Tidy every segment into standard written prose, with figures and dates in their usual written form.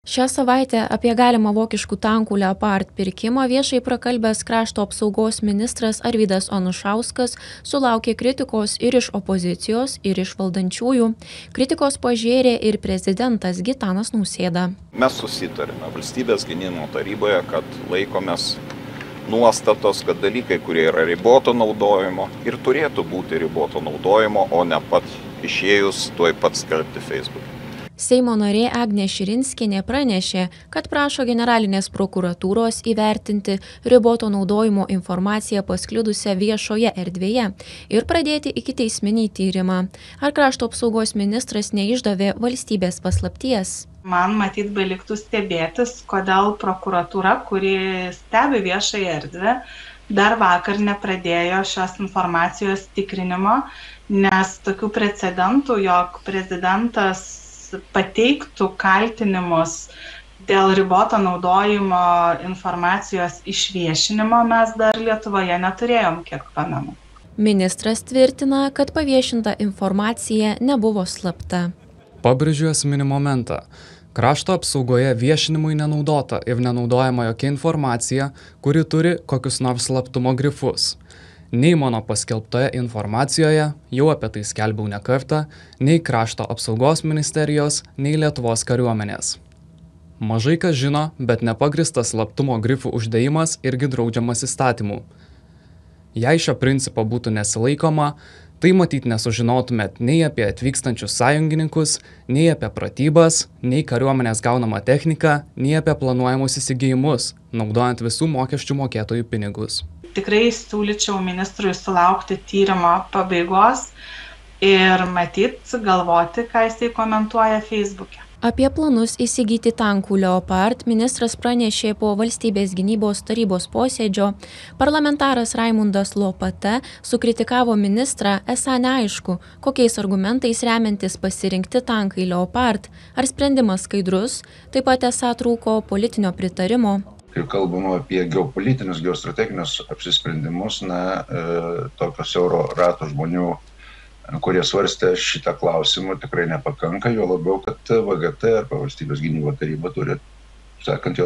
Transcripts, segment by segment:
Šią savaitę apie galimą vokiškų tankų Leopard pirkimą viešai prakalbęs krašto apsaugos ministras Arvydas Anušauskas sulaukė kritikos ir iš opozicijos, ir iš valdančiųjų. Kritikos pažėrė ir prezidentas Gitanas Nausėda. Mes susitarėme Valstybės gynimo taryboje, kad laikomės nuostatos, kad dalykai, kurie yra riboto naudojimo ir turėtų būti riboto naudojimo, o ne pat išėjus tuoj pat skelbti Facebook'e. Seimo narė Agnė Širinskienė pranešė, kad prašo generalinės prokuratūros įvertinti riboto naudojimo informaciją pasklidusią viešoje erdvėje ir pradėti ikiteisminį tyrimą. Ar krašto apsaugos ministras neišdavė valstybės paslapties? Man matyt beliktų stebėtis, kodėl prokuratūra, kuri stebi viešąją erdvę, dar vakar nepradėjo šios informacijos tikrinimo, nes tokių precedentų, jog prezidentas pateiktų kaltinimus dėl riboto naudojimo informacijos išviešinimo mes dar Lietuvoje neturėjom, kiek pamenu. Ministras tvirtina, kad paviešinta informacija nebuvo slapta. Pabrėžiu esminį momentą. Krašto apsaugoje viešinimui nenaudota ir nenaudojama jokia informacija, kuri turi kokius nors slaptumo grifus. Nei mano paskelbtoje informacijoje, jau apie tai skelbiau ne kartą, nei krašto apsaugos ministerijos, nei Lietuvos kariuomenės. Mažai kas žino, bet nepagristas slaptumo grifų uždėjimas irgi draudžiamas įstatymų. Jei šio principo būtų nesilaikoma, tai matyt nesužinotumėt nei apie atvykstančius sąjungininkus, nei apie pratybas, nei kariuomenės gaunamą techniką, nei apie planuojamus įsigijimus, naudojant visų mokesčių mokėtojų pinigus. Tikrai siūlyčiau ministrui sulaukti tyrimo pabaigos ir matyt galvoti, ką jisai komentuoja Facebook'e. Apie planus įsigyti tankų Leopard ministras pranešė po Valstybės gynybos tarybos posėdžio. Parlamentaras Raimundas Lopata sukritikavo ministrą, esą neaišku, kokiais argumentais remiantis pasirinkti tankai Leopard. Ar sprendimas skaidrus, taip pat esą trūko politinio pritarimo. Kai kalbama apie geopolitinius, geostrateginius apsisprendimus, tokio siauro rato žmonių, kurie svarstė šitą klausimą, tikrai nepakanka, jo labiau, kad VGT arba Valstybės gynybos taryba turi, sakant,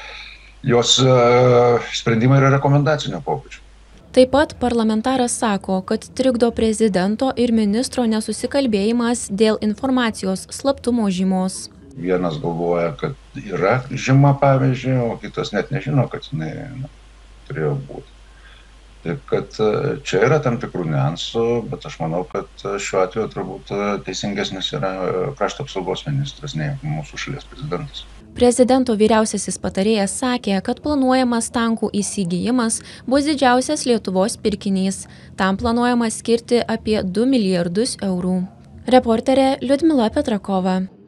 jos sprendimai yra rekomendacinio pobūdžio. Taip pat parlamentaras sako, kad trikdo prezidento ir ministro nesusikalbėjimas dėl informacijos slaptumo žymos. Vienas galvoja, kad yra žyma, pavyzdžiui, o kitas net nežino, kad jinai turėjo būti. Taip, kad čia yra tam tikrų niuansų, bet aš manau, kad šiuo atveju turbūt teisingesnis yra krašto apsaugos ministras, nei mūsų šalies prezidentas. Prezidento vyriausiasis patarėjas sakė, kad planuojamas tankų įsigijimas bus didžiausias Lietuvos pirkinys. Tam planuojama skirti apie 2 milijardus eurų. Reporterė Liudmila Petrakova.